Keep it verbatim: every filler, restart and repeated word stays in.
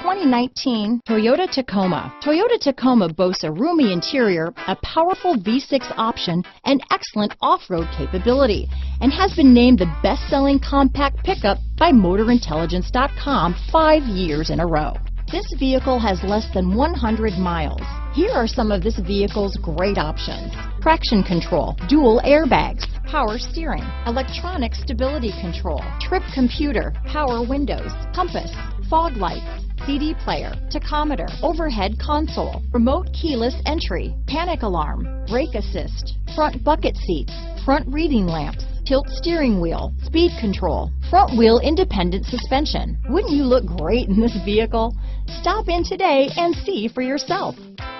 twenty nineteen Toyota Tacoma. Toyota Tacoma boasts a roomy interior, a powerful V six option, and excellent off-road capability, and has been named the best-selling compact pickup by Motor Intelligence dot com five years in a row. This vehicle has less than one hundred miles. Here are some of this vehicle's great options: traction control, dual airbags, power steering, electronic stability control, trip computer, power windows, compass, fog lights, C D player, tachometer, overhead console, remote keyless entry, panic alarm, brake assist, front bucket seats, front reading lamps, tilt steering wheel, speed control, front wheel independent suspension. Wouldn't you look great in this vehicle? Stop in today and see for yourself.